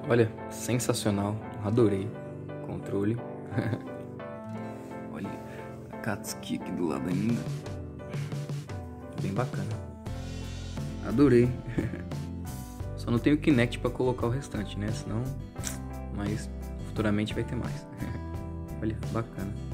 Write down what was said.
Olha, sensacional, adorei. Controle. Olha, a Katsuki aqui do lado ainda. Bem bacana. Adorei. Só não tenho Kinect pra colocar o restante, né? Senão... Mas futuramente vai ter mais. Olha, bacana.